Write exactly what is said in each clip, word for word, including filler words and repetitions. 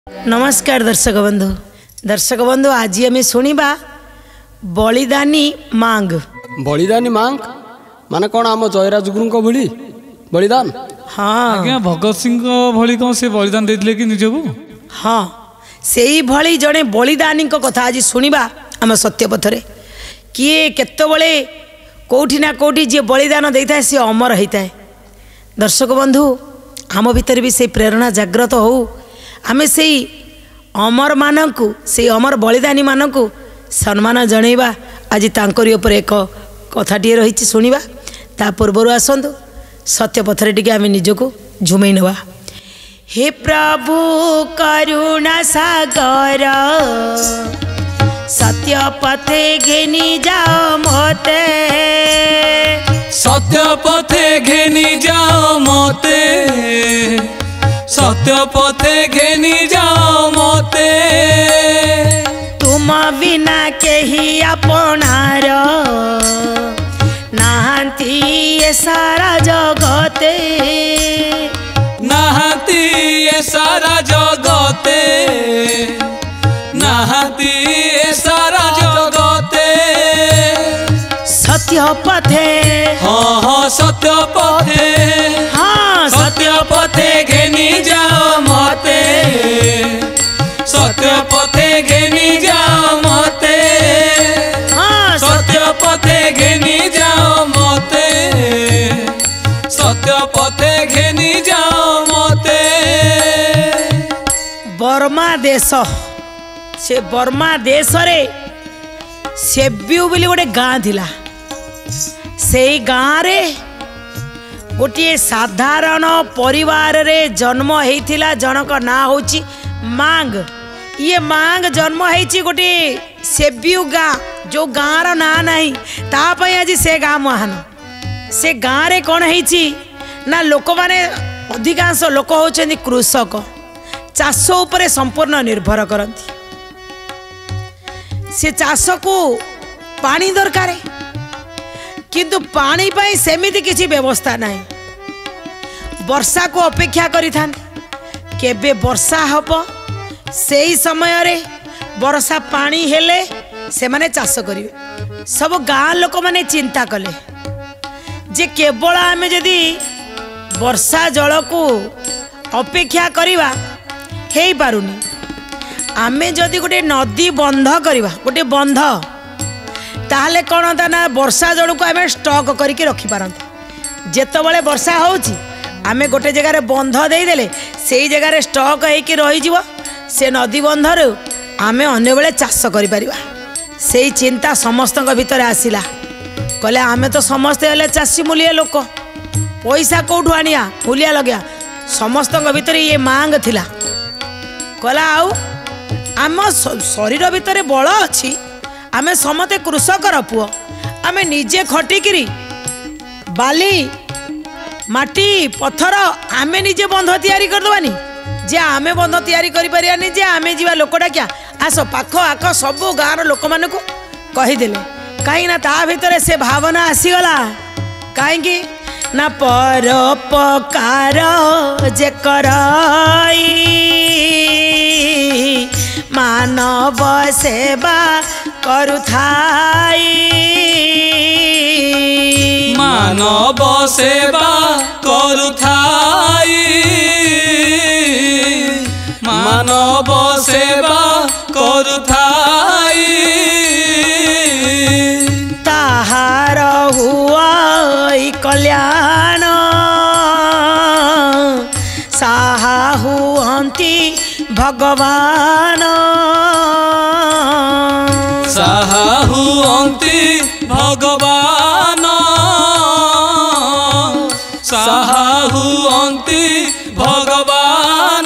नमस्कार दर्शक बंधु दर्शक बंधु आज आम शुणा बलिदानी मांग बलिदानी मांग माने कौन आम जयराज गुरु भली बलिदान। हाँ आज्ञा भगत सिंह भली कौन से बलिदान देते कि निजको। हाँ से ही भली जड़े बलिदानी कथा आज शुणा आम सत्यपथरे किए केतबले कौटी ना कौटी जी बलिदान देता है सी अमर होता है। दर्शक बंधु आम भीतर भी से प्रेरणा जाग्रत हो आमे से अमर मानकु से अमर बलिदानी मानकु सम्मान जणैबा आज तांकरी ऊपर एक कथाटी रही शुणा ता पूर्वर आसतु सत्यपथरे टिके आमे निजको झुमई नवा। हे प्रभु करुणा सागर सत्य पथे घेनी जाओ मते सत्य पथे घेनी जाओ मते सत्य पथे घेनी जाओ मते तुम बिना केही अपनार नाहांती ये सारा जगते नाहांती ये सारा जगते नाहांती ये सारा जगते सत्य पथे हाँ हाँ सत्य पथे हाँ सत्य पथे घेनी जाओ मते सत्य पथे घेनी जाओ मते हाँ सत्य पथे घेनी जाओ मते सत्य पथे घेनी जाओ मते। बर्मा देश से बर्मा देश रे सेब्यू बोली गोटे गाँ थिला से गाँ रे गोटे साधारण परिवार रे जन्म होइथिला जनक ना होची मांग। ये मांग जन्म होइची गोटे सेब्यू गाँ जो गाँ रो ना नहीं तापई आज से गाँ महान से गाँ रे कौन होइची ना लोक माने अधिकांश लोक होचंदी कृषक चाष उपरे संपूर्ण निर्भर करती। से चाष को पानी दरकार किंतु पानी पाई सेमिति किसी व्यवस्था नहीं वर्षा को अपेक्षा करिथान केबे वर्षा हब से ही समय रे वर्षा पानी हेले से माने चाष करिवे। सब गाँ लोक माने चिंता कले जे केवल आमे जदि वर्षा जल को अपेक्षा करिवा हेई पारुनी आमे जदि गोटे नदी बंध करिवा गोटे बंध ताहले कौन होता ना वर्षा जल को आमे स्टॉक करके रखी पारंते जेतबेले वर्षा होउची आमे गोटे जगह बंध देदेले से जगह स्टॉक होइकी रही जीवो से नदी बंधर आमे अन्य बेले चाष करि परिबा। से चिंता समस्त भीतर आसिला कहले आमे तो समस्ते हेले चाषी मूलिया लोक पैसा कौठू आनिया मूलिया लगे समस्त भीतर ये मांग थिला कहला आउ आम शरीर भितर बल अच्छी आमे समते कृषकर पुओ आमे निजे खटिकिरी बाली माटी पत्थर आमे निजे बंध तैयारी करदबानी जे आमे बंध तैयारी करि परियानी जे आमे जीवा लोकटा क्या आस पाख आख सब गाँव लोक मान को कहीदेले कहीं ना ता भितर से भावना आसीगला कहीं ना परोपकार जे करई मानव सेवा करुथाई मानव सेवा करुथाई मानव सेवा करुथाई ताहार हुआई कल्याण साहा हुअंती भगवान साहा हुअंती भगवान साहा हुअंती भगवान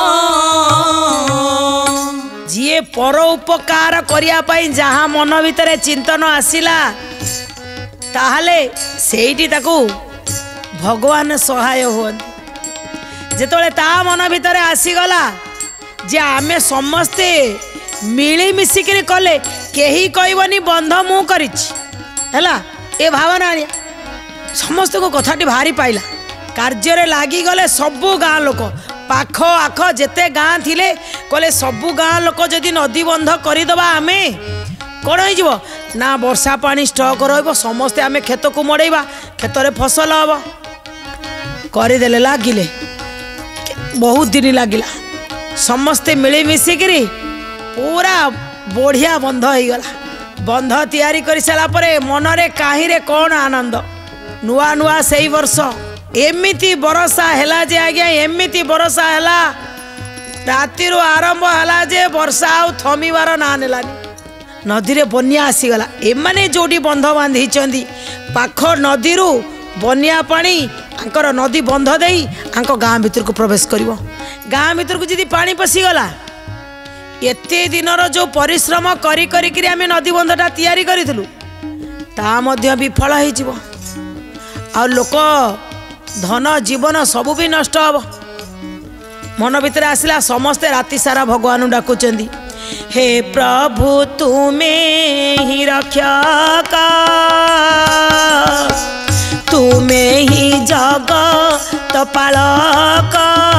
जी पर उपकार करिया पाई जहाँ मन भितर चिंतन आसिला ताहले सेठी ताकू भगवान सहाय हुअंती जेतोले ता मन भितर आसीगला जे आमे समस्ते मिली मिसिक कले केही कहबनी बंध मु करिछि हैला ए भावना समस्त को कथाटी भारी पाइला कार्य लगी गले सबू गाँ लोक पाख आख जेते गाँ थिले कहले सबु गाँ लोक जदि नदी बंध करदे आमे कौन हो ना वर्षा पानी स्टक रहिबो समस्ते आमे खेत को मड़ेबा खेत रे फसल हम करदेले लागिले बहुत दिन लगिला समस्ते मिली मिसिकी पूरा बढ़िया बंध हो गला बंध तैयारी कर सारा परे मनरे काहीरे कौन आनंद नुआ नुआ से वर्ष एमिति बरसा हैला जे आज्ञा एमिति बरसा हैला राति आरंभ हैला जे वर्षा आउ थमिबार ना नेलानी नदी रे बन्या आसीगला एमाने जोडी बंध बांधी चंदी पाख नदी रु बन्या पानी आंकर नदी बंध देई आंक गाँ भीतर को प्रवेश करिवो गाँ भीतर को जदी पानी पसीगला एते दिनर जो परिश्रम करी करी करी आमे नदी बंधटा तैयारी करितलु ता मध्य विफल होई जिवो आ लोक धन जीवन सबू भी नष्ट हम मन भीतर आसला समस्ते राति सारा भगवान डाकुचंदी हे प्रभु तुम्हें ही रक्षक तुम्हें ही जगत पालक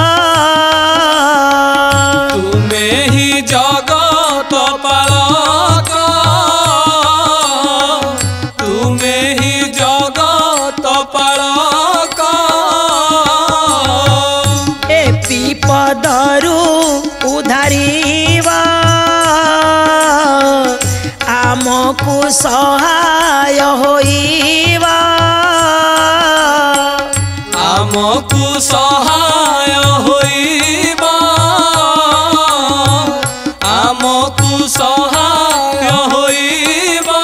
तुम्हें ही जगत पालक तुम्हें ही जगत पालक ए विपदरु उधारिवा आमको सहाय होइबा आमको सहाय होइबा आमको सहाय होइबा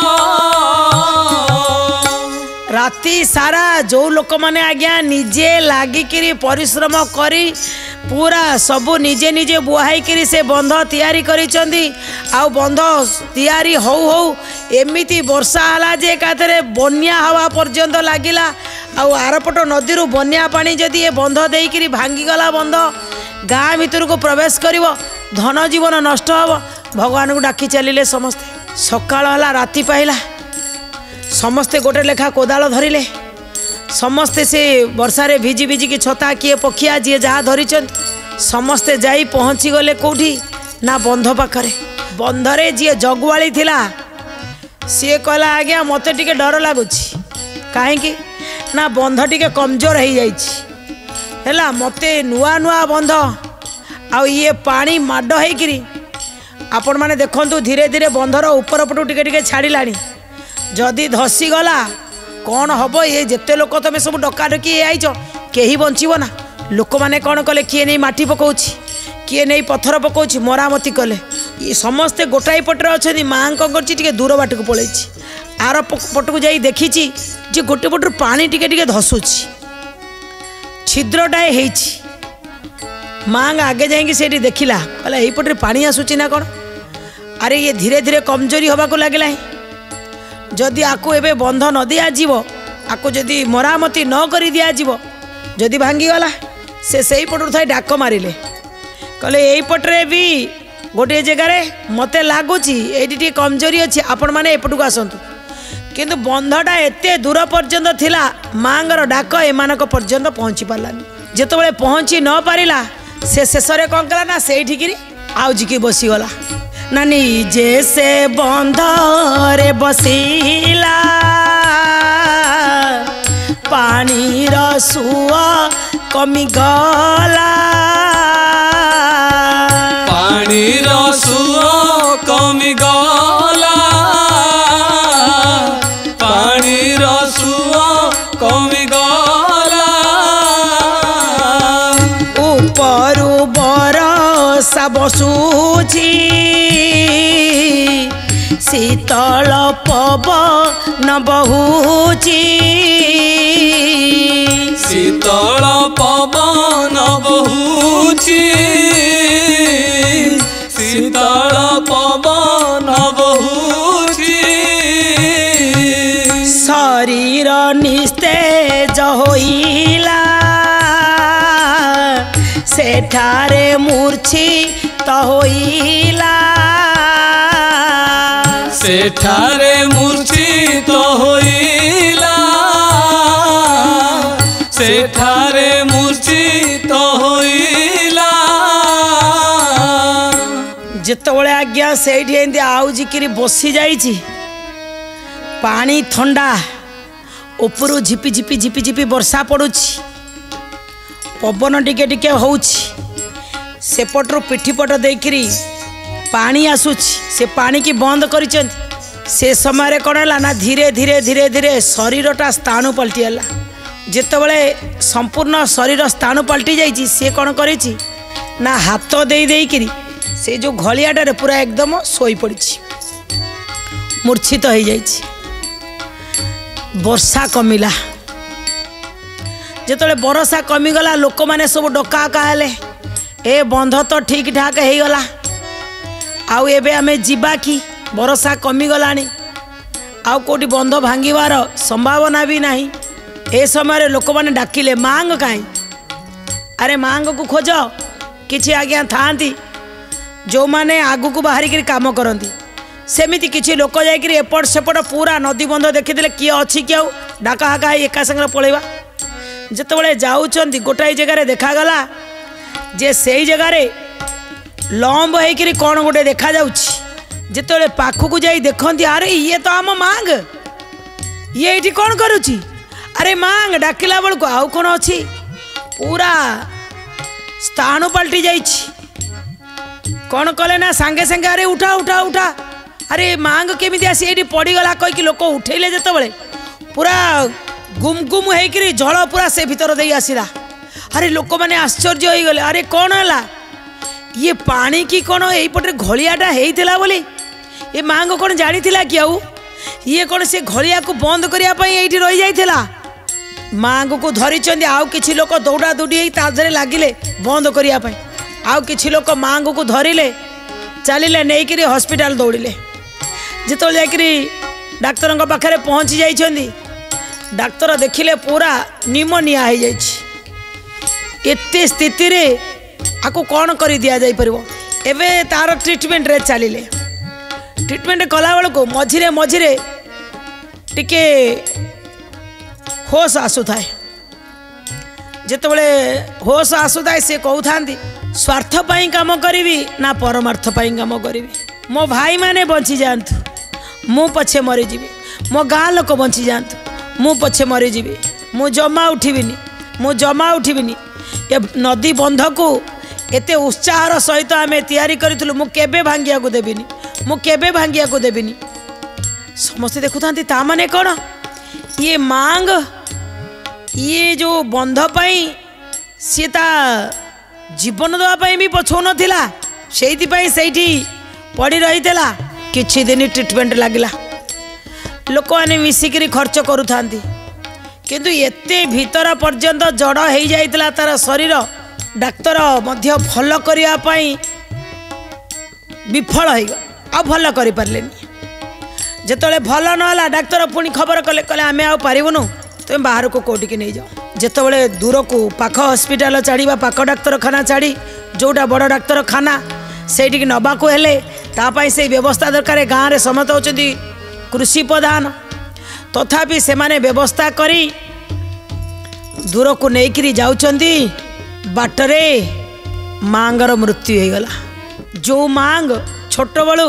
राति सारा जो लोक माने आज्ञा निजे लागिकिरी परिश्रम करी पूरा सबू निजे निजे बुहाई करी से बंध तैयारी करिचंदी आउ बंध तैयारी हौ हौ एमिति वर्षा हला जे काथरे बन्या हवा पर्यंत लागिला आउ आरपट नदी रु बन्या पानी जदि ए बंध देई करी भांगी गला बंध गाँ भीतर को प्रवेश करिवो धन जीवन नष्ट हबो भगवान को डाकी चलिले समस्ते सकाळ हला राति पाइला समस्ते गोटे लेखा कोदाल धरिले समस्ते से वर्षा रे भिजी भिजी की छता किए पखिया जी जहाँ धरी समस्ते जाई पहुँची गले कौटी ना बंध पाखरे बंधरे जी जगुआली थिला सी कहला आज्ञा मते टिके डर लगुच कहीं ना बंध टिके कमजोर हो जाइला मते नुआ नुआ बंध आउ ये पानी माड होकरी आपण मैंने देखु धीरे धीरे बंधर ऊपर पटू टिके टिके छाड़िलानी जदि धसी गला कौन हम ये जिते लोक तुम सब डकाडकी आईच कहीं बचब ना लोक मैंने कौन कले किए नहीं माटी पकाउछि किए नहीं पत्थर पकाउछि मरामती कले ये समस्ते गोटाई पटरे अच्छा माँ कर दूर बाट को पलि आर पट को जाई देखी जे गोटे पटर पानी टिके टिके धसुछि छिद्रटाए होइछि माँ आगे जाइए से देखला कहला यही पटरे पानी आसुछि ना कौन अरे ये धीरे धीरे कमजोरी हवा को लगे जदि आकु एबे बंध न दिया जीवो आकु जदि मरामती न करी दिया जीवो जदि भांगी गला से सही पटु थाई डाक मारिले कहले एई पटरे भी गोटे जगार मते लागुची एटी टी कमजोरी अच्छी आपण माने एपटू आसतु किंतु बंधटा एते दूर पर्यंत थिला मांगर डाक एमानक पर्यंत पहुँची पारानी जेतबेले पहुँची न पारिला से शेष रे कौन कला ना सेठिकी आउजिकी बसीगला नानी जैसे बंधरे बसिला पानी रसुआ कमी गला पानी रसुआ कमी गला पानी रसुआ कमी गला ऊपरु बरसा बसुची शीतल पवन बहुची शीतल पवन बहुची शीतल पवन बहुची शरीर निस्तेज होइला सेठारे मूर्छित होइला सेठारे मूर्छित होइला सेठारे मूर्छित होइला जितेबाला आज्ञा से आउजिकी बसी जाइए पानी ठंडा उपरू झिपी झिपी झिपी झिपी वर्षा पड़ुछि पवन टिके टिके होउछि सेपटरू पिठीपट देकरी पानी आसुछि से पानी की बंद करिसेंति से समय कौन है ना धीरे धीरे धीरे धीरे शरीरटा स्थाणु पलटिगला जितेबाला संपूर्ण शरीर स्थाणु पलटि जाइए सी कौन करिछि ना हाथ दे देकरी से जो घलियाटारे पूरा एकदम शोई पड़ी मूर्छित हो जाइछि वर्षा कमिला जिते बरसा कमिगला लोक मैंने सब डकाका हेले ए बंध तो ठीक ठाक हो गला आउ एबे आमे जीवा कि बरसा कमिगलानी आउ कोटी बंध भांगिबार संभावना भी नहीं ए समय लोक मैंने डाकिले मांग काई अरे मांग को खोज किछि आज्ञा थांती जो माने आगु को बाहरिक काम करती सेमिति किछि लोक जाइए एपट सेपट पूरा नदी बंध देखीदे किए अच्छी कि आउ डाका हाका एका संगे पलैबा जितेबाला जाऊँच गोटाए जगार देखागला जे से जगार लंब होकर कौन गोटे देखा जिते पाखक जा देखती अरे ये तो आम मांग ये ये कौन करुची अरे मांग डाकिला बेलू आउ कौन अच्छी पूरा स्थाणु पलटि जा कौन कले ना सांगे सांगे अरे उठा उठा उठा अरे मांग केमी आसी ये पड़गला कहीकि लोक उठेले जिते पूरा गुम गुम होकर जल पूरा से भीतर दे आसला अरे लोक मैंने आश्चर्य हो गले अरे कौन है ये पानी की कौन यहीपटे घलियाटा होता बोली ये मांग कौन जानी कि आउ ये कौन से घलिया को बंद करने ये रही जाइला मांग को धरी आउ किछि लोक दौड़ा दौड़ी ताधरे लगिले बंद करने आउ किछि लोक मांग को धरिले चलिले नहीं करी हॉस्पिटल दौड़िले जिते जाकरी डाक्तर पाखे पहुँची जाइछंदी डाक्तर देखिले पूरा निमोनिया हो जाइए स्थिति रे आकु कौन कर दि जापर एवं तार ट्रिटमेंट रे चलिले ट्रिटमेंट कला बेलू मझिरे मझिरे टिके होश आसुए जितेबाला होश आसुए सी कहते स्वार्थ पाई काम करी ना परमार्थ पाई काम करी मो भाई माने बची जातु मु पछे मरीजी मो गाँ लोक बची जातु मु पछे मरीजी मु जमा उठिबिनी मु जमा उठिबिनी ए नदी बंध को एते उत्साहर सहित आमे तैयारी करितलु मु केबे भांगिया को देबिनी मु केबे भांगिया को देबिनी समस्त देखुथांती ता माने कोन ये मांग ये जो बंध पाई सी ता जीवन देवाई भी पछौ नथिला सेइति पई सेइठी पड़ी रहीला किछि दिन ट्रिटमेंट लागिला लोक मैंने मिसिकी खर्च करुथांती किंतु एते भीतर पर्यंत जड़ हो जाइतिला तार शरीर डाक्तर मध्य भल करिया पई विफल हो आ भल करि पारलेनी जेतले भल नहला डाक्तर पुणी खबर कले कले आमे आ पारिबुनु तुम बाहर को कोटी के नहीं जाओ जेतबले दूर को पाख हॉस्पिटल छाड़ी पाख डाक्तरखाना छाड़ी जोटा बड़ डाक्तरखाना सेठी नबा को हेले तापाई से व्यवस्था दरकार गाँव में समस्त होचंदी कृषि प्रधान तथापि से माने व्यवस्था करी दूर को लेकिन जाउचंदी बाटरे मांगर मृत्यु हो गला जो मांग छोट बलू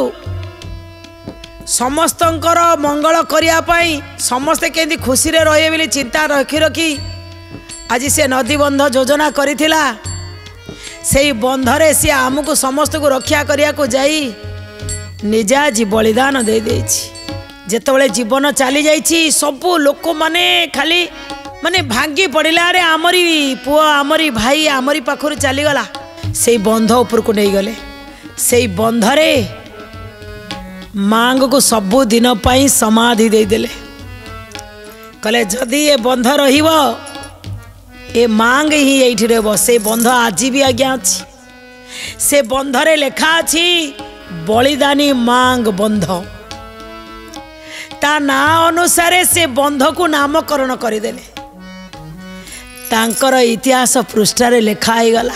समस्तंकर मंगल करिया पाई समस्ते केंदी खुशी रे रहे बोली चिंता रखी रखी आज से नदी बंध योजना करिथिला सेई बंधरे सी आमको समस्त को रक्षा करिया को जाई निजा जी बलिदान दे देछि जेतबले जीवन चली जाइछि सबु लोक माने खाली माने भांगी पड़िला रे आमरी पुओ आमरी भाई आमरी पाखर चली गला सेई बंध ऊपर को नहीं गले सेई बंधरे मांग को सबु दिन पाई समाधि दे देले कले जदि ये बंध रहिबो ए मांग ही एठी रहबो से बंध आज भी आज्ञा अछि से बंधरे लेखा अछि बलिदानी मांग बंध ता ना अनुसारे से बंध को नामकरण करदेले तांकर इतिहास पृष्ठारे लेखा ही गला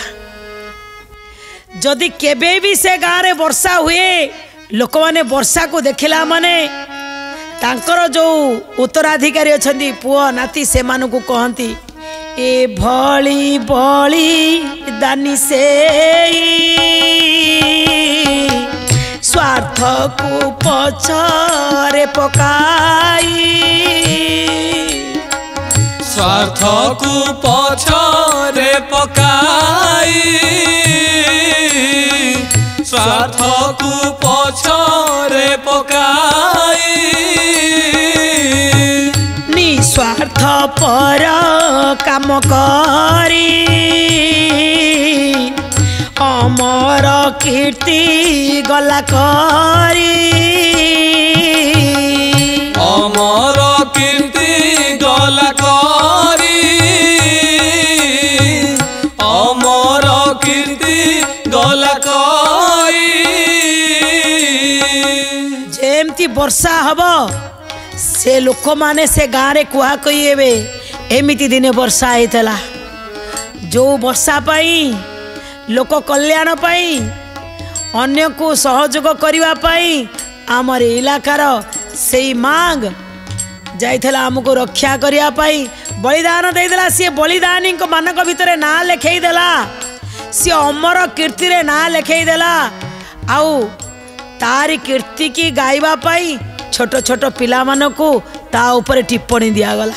जदि केबे भी से गाँव रे वर्षा हुए लोक माने वर्षा को देखिला माने तांकर जो उत्तराधिकारी अछंती पुओ नाती से मानु को कहंती ए भली भली दानी से को पछरे पकाई स्वार्थ को पछरे पकाई स्वार्थ को पछरे पकाई निस्वार्थ पर काम करी अमर कीर्ति गला करी अमर कीर्ति गला करी अमर कीर्ति गला करी जेमती वर्षा हब से लोक माने से गाँव रे कुहा कहिबे एमिति दिने वर्षा होता जो वर्षा पाई लोक कल्याण पाई अन्य को सहयोग करिवा पाई आमर इलाकार से मांग जाइथला हमको रक्षा करिया पाई बलिदान देदेला सी बलिदानी मानक भितर ना लेखई देला सी अमर कीर्ति रे ना लेखई देला आउ तारी कीर्ति की गाइबा पाई छोट छोट पिला मानकू ता ऊपर टिप्पणी दियागला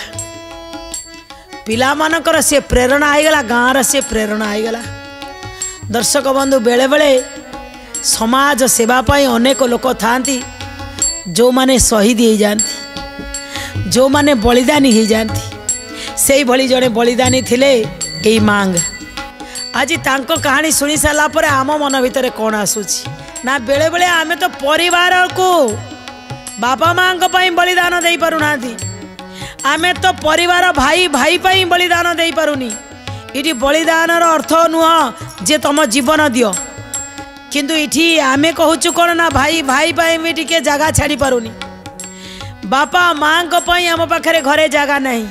पिला मानकर से प्रेरणा आईगला गाँव से प्रेरणा आईगला दर्शक बंधु बेले बेले समाज सेवा पाई अनेक लोक थांती जो माने शहीद हो जाती जो माने बलिदानी हो जाती से भली जड़े बलिदानी थिले यही मांग आज तांको कहानी शुणी सारा पर आम मन भितर कौन आसूची ना बेले बेले आमे तो परिवार को बापा माँ बलिदान दे पारुना आमे तो परिवार भाई भाई पाई बलिदान दे पारुनी इटी बलिदान अर्थ नुह जे तुम जीवन दियो किंतु इठी आमे कहूचु कौन ना भाई भाई पाई भी टिके जगह छाड़ी पारुनी बापा माँ आम पाखे घरे जगह नहीं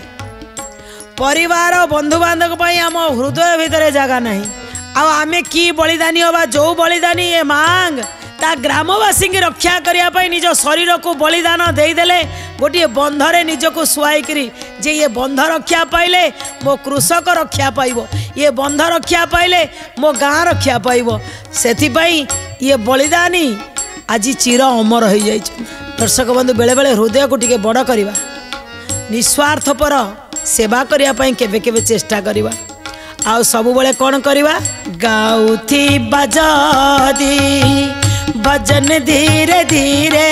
परिवार बंधु बांधव आम हृदय भितर जगह नहीं आमे की बलिदानी हवा जो बलिदानी ये मांग ता ग्रामवासी की रक्षा करने निज शरीर को बलिदान देदेले गोटे बंधरे निजको शुआईकरी जे ये बंध रक्षा पाइले मो कृषक रक्षा पाइब ये बंध रक्षा पाइले मो गाँ रक्षा पाइब से ये बलिदानी आज चिर अमर हो जाए। दर्शक बंधु बेले बेले हृदय को टिके बड़ करवा निस्वार्थ पर सेवा करने केबे केबे चेष्टा करवा आउ सब बेले कौन करवा गाउथी बाजदी भजन धीरे धीरे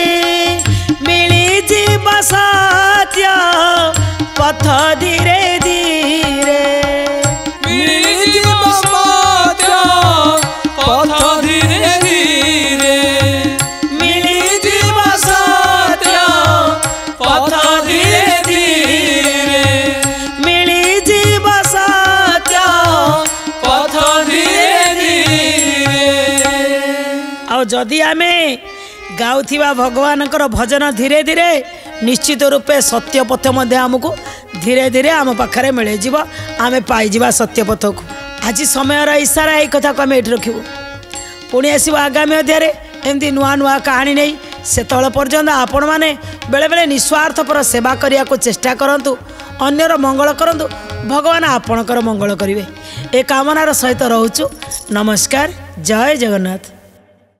मिली जीव सत्य पथ धीरे धीरे मिली जीव सत्य पथ धीरे धीरे मिली जीव सत्य पथ धीरे धीरे मिली जीव सत्य पथ धीरे धीरे जदि आमे गाउथिबा भगवान भजन धीरे धीरे निश्चित रूपे सत्य पथ मध्य आमको धीरे धीरे आम पाखे मिले जीव आम पाइबा सत्य पथ को आज समय इशारा यही कथा को आम ये रखू पुणी आसो आगामी अध्याय एमती नुआ नुआ कहानी नहीं से पर्यंत आपण मैंने बेले बेले निस्वार्थ पर सेवा करने को चेष्टा करंतु अन्यर मंगल करंतु भगवान आपणकर मंगल करेंगे ए कामनार सहित रोचु। नमस्कार। जय जगन्नाथ।